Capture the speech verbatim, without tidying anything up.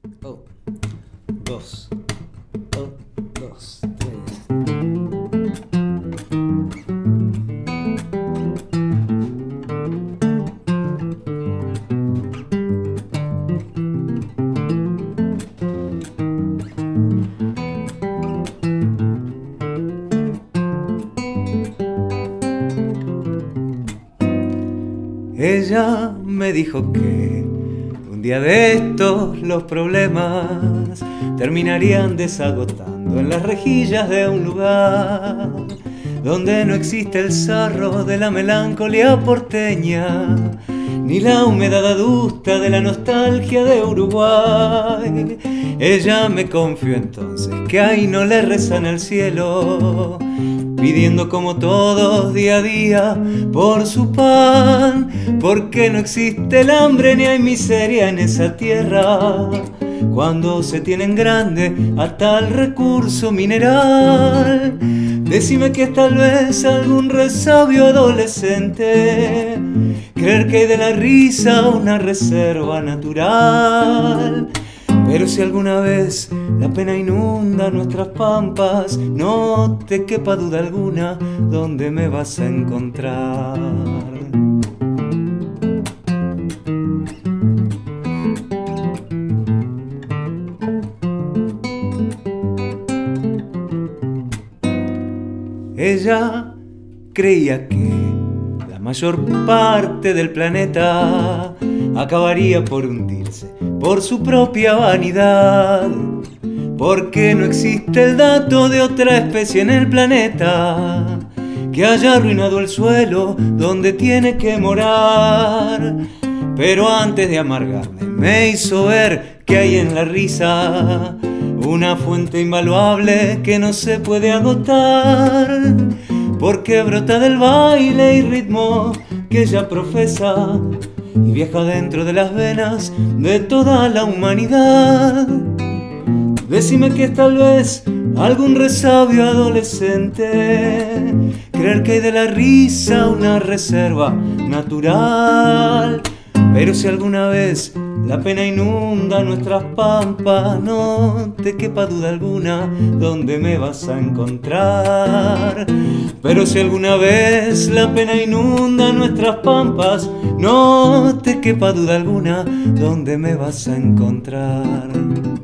Oh, dos, oh, dos, tres. Ella me dijo que un día de estos los problemas terminarían desagotando en las rejillas de un lugar donde no existe el sarro de la melancolía porteña ni la humedad adusta de la nostalgia de Uruguay. Ella me confió entonces que ahí no le rezan al cielo, pidiendo como todos día a día por su pan, porque no existe el hambre ni hay miseria en esa tierra cuando se tiene en grande a tal recurso mineral. Decime que es tal vez algún resabio adolescente, creer que hay de la risa una reserva natural. Pero si alguna vez la pena inunda nuestras pampas, no te quepa duda alguna dónde me vas a encontrar. Ella creía que la mayor parte del planeta acabaría por hundirse por su propia vanidad, porque no existe el dato de otra especie en el planeta que haya arruinado el suelo donde tiene que morar. Pero antes de amargarme me hizo ver que hay en la risa una fuente invaluable que no se puede agotar, porque brota del baile y ritmo que ella profesa y viaja dentro de las venas de toda la humanidad. Decime que es tal vez algún resabio adolescente, creer que hay de la risa una reserva natural. Pero si alguna vez la pena inunda nuestras pampas, no te quepa duda alguna dónde me vas a encontrar. Pero si alguna vez la pena inunda nuestras pampas, no te quepa duda alguna dónde me vas a encontrar.